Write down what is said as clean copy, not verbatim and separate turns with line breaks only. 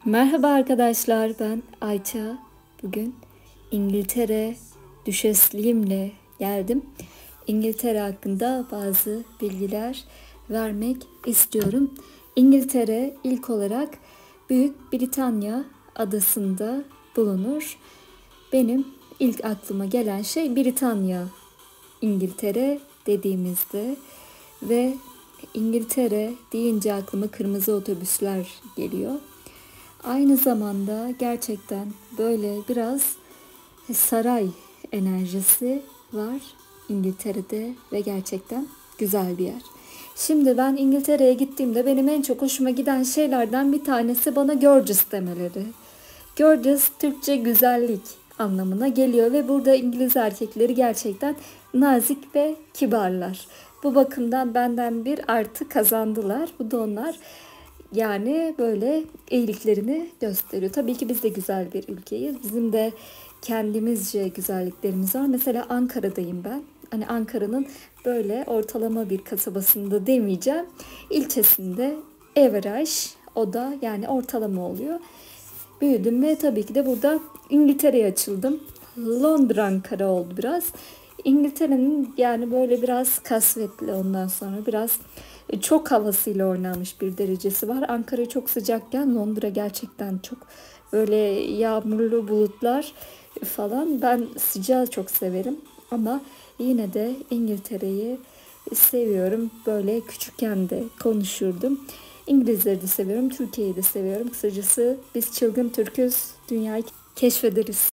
Merhaba arkadaşlar, ben Ayça. Bugün İngiltere düşesliğimle geldim. İngiltere hakkında bazı bilgiler vermek istiyorum. İngiltere ilk olarak Büyük Britanya adasında bulunur. Benim ilk aklıma gelen şey Britanya, İngiltere dediğimizde ve İngiltere deyince aklıma kırmızı otobüsler geliyor. Aynı zamanda gerçekten böyle biraz saray enerjisi var İngiltere'de ve gerçekten güzel bir yer. Şimdi ben İngiltere'ye gittiğimde benim en çok hoşuma giden şeylerden bir tanesi bana gorgeous demeleri. Gorgeous Türkçe güzellik anlamına geliyor ve burada İngiliz erkekleri gerçekten nazik ve kibarlar. Bu bakımdan benden bir artı kazandılar. Bu da onlar yani böyle iyiliklerini gösteriyor. Tabii ki biz de güzel bir ülkeyiz. Bizim de kendimizce güzelliklerimiz var. Mesela Ankara'dayım ben. Hani Ankara'nın böyle ortalama bir kasabasında demeyeceğim. İlçesinde average, o da yani ortalama oluyor. Büyüdüm ve tabii ki de burada İngiltere'ye açıldım. Londra Ankara oldu biraz. İngiltere'nin yani böyle biraz kasvetli, ondan sonra biraz çok havasıyla oynanmış bir derecesi var. Ankara çok sıcakken Londra gerçekten çok böyle yağmurlu bulutlar falan. Ben sıcağı çok severim ama yine de İngiltere'yi seviyorum. Böyle küçükken de konuşurdum. İngilizleri de seviyorum, Türkiye'yi de seviyorum. Kısacası biz çılgın Türküz, dünyayı keşfederiz.